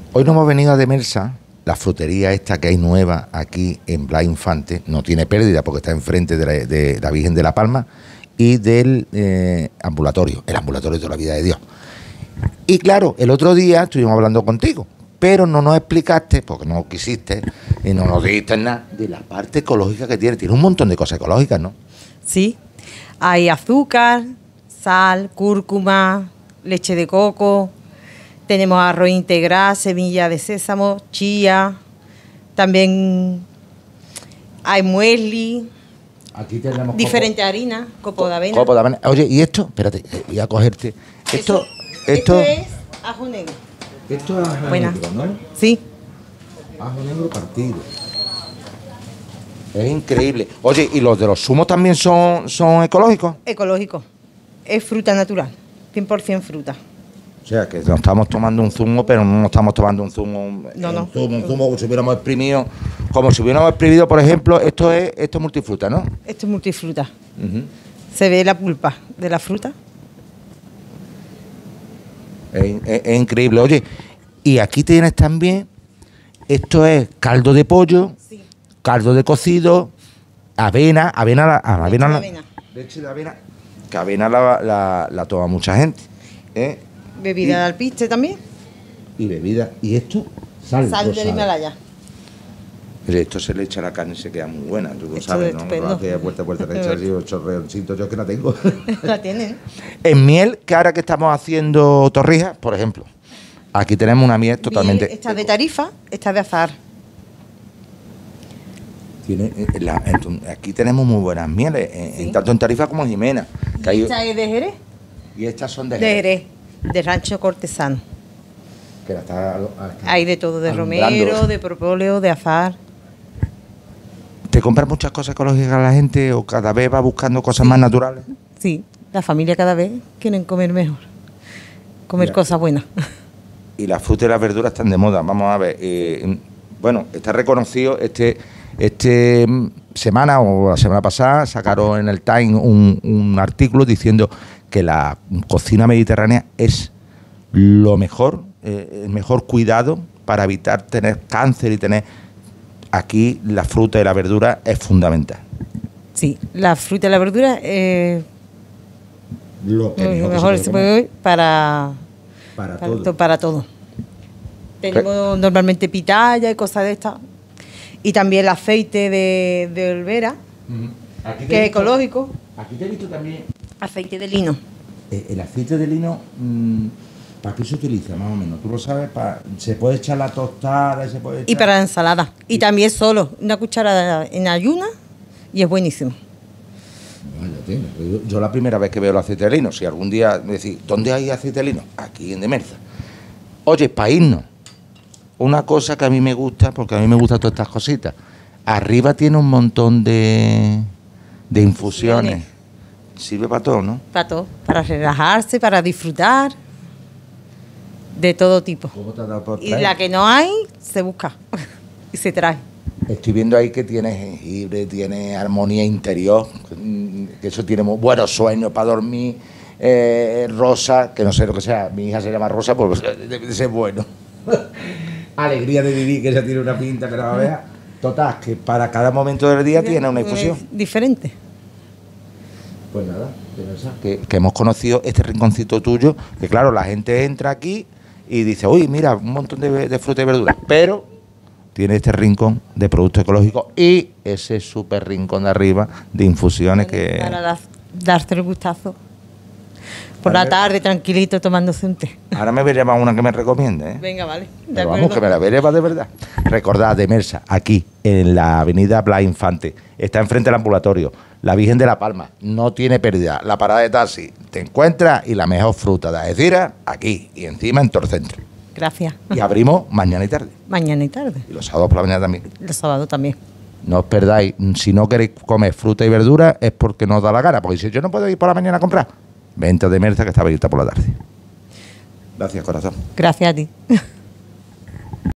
Hoy nos hemos venido a Demersa, la frutería esta que hay nueva aquí en Blas Infante, no tiene pérdida porque está enfrente de la Virgen de la Palma y del ambulatorio, el ambulatorio de la vida de Dios. Y claro, el otro día estuvimos hablando contigo, pero no nos explicaste, porque no quisiste y no nos dijiste nada, de la parte ecológica que tiene. Tiene un montón de cosas ecológicas, ¿no? Sí, hay azúcar, sal, cúrcuma, leche de coco, tenemos arroz integral, semilla de sésamo, chía, también hay muesli, Aquí tenemos diferentes harinas, copo de avena. Copo de avena. Oye, ¿y esto? Espérate, voy a cogerte. Esto es ajo negro. Esto es ajo Buena. negro, ¿no? Sí. Ajo negro partido. Es increíble. Oye, ¿y los de los zumos también son ecológicos? Ecológico. Es fruta natural, 100% fruta. O sea, que nos estamos tomando un zumo, pero no nos estamos tomando un zumo. No. Un zumo como si hubiéramos exprimido. Como si hubiéramos exprimido, por ejemplo, esto es multifruta, ¿no? Esto es multifruta. Se ve la pulpa de la fruta. Es increíble. Oye, y aquí tienes también, esto es caldo de pollo, sí, caldo de cocido, avena. Leche de avena, que avena la toma mucha gente. Bebida de alpiste también. Y bebida. ¿Y esto? Sal del Himalaya. Pero esto se le echa a la carne y se queda muy buena, tú lo Esto sabes, es ¿no? estupendo. Hace vuelta le echas así un chorreoncito, yo que la tengo. La tienen. En miel, que ahora que estamos haciendo torrijas, por ejemplo, aquí tenemos una miel totalmente... Esta de Tarifa, esta de azahar. Aquí tenemos muy buenas mieles, Sí. tanto en Tarifa como en Jimena. Que Esta es de Jerez. Y estas son de De Jerez, de Rancho Cortesano. Que la está Hay de todo, de alumbrando. romero, de propóleo, de azahar. ¿Te compras muchas cosas ecológicas la gente o cada vez va buscando cosas más naturales? Sí, la familia cada vez quieren comer mejor. Comer cosas buenas. Y las frutas y las verduras están de moda. Vamos a ver. Bueno, está reconocido semana o la semana pasada sacaron en el Time un artículo diciendo que la cocina mediterránea es lo mejor, el mejor cuidado para evitar tener cáncer y tener... Aquí la fruta y la verdura es fundamental. Sí, la fruta y la verdura Lo mejor se puede hoy para todo. Tenemos normalmente pitaya y cosas de estas. Y también el aceite de olvera, que es ecológico. Aquí te he visto también... Aceite de lino. El aceite de lino, ¿para qué se utiliza más o menos? ¿Tú lo sabes? ¿Se puede echar la tostada? ¿Se puede echar... Y para la ensalada. Y también solo, una cucharada en ayuna y es buenísimo. Vaya, yo la primera vez que veo el aceite de lino, si algún día me decís, ¿dónde hay aceite de lino? Aquí en Demersa. Oye, para irnos, una cosa que a mí me gusta, porque a mí me gustan todas estas cositas, arriba tiene un montón de infusiones. Sirve para todo, ¿no? Para todo, para relajarse, para disfrutar, de todo tipo. ¿Cómo te ha dado por Y traer? la que no hay, se busca y se trae. Estoy viendo ahí que tiene jengibre, tiene armonía interior, que eso tiene muy buenos sueños para dormir, rosa, que no sé lo que sea, mi hija se llama Rosa, pues debe de ser bueno. Alegría de vivir, que ella tiene una pinta que la vea. Total, que para cada momento del día tiene una infusión. Diferente. Pues nada, que hemos conocido este rinconcito tuyo, que claro, la gente entra aquí y dice, uy, mira, un montón de fruta y verduras, pero tiene este rincón de productos ecológicos y ese súper rincón de arriba de infusiones que... Para darte el gustazo. Por la tarde, tranquilito, tomándose un té. Ahora me voy a llevar una que me recomiende, ¿eh? Venga, vale. Pero vamos, que me la voy a llevar de verdad. Recordad, Demersa, aquí, en la avenida Blas Infante, está enfrente del ambulatorio, la Virgen de la Palma, no tiene pérdida, la parada de taxi, te encuentras y la mejor fruta de Algeciras, aquí, y encima en Torcentro. Gracias. Y abrimos mañana y tarde. Mañana y tarde. Y los sábados por la mañana también. Los sábados también. No os perdáis, si no queréis comer fruta y verdura es porque no os da la gana, porque si yo no puedo ir por la mañana a comprar, vente a Demersa que está abierta por la tarde. Gracias, corazón. Gracias a ti.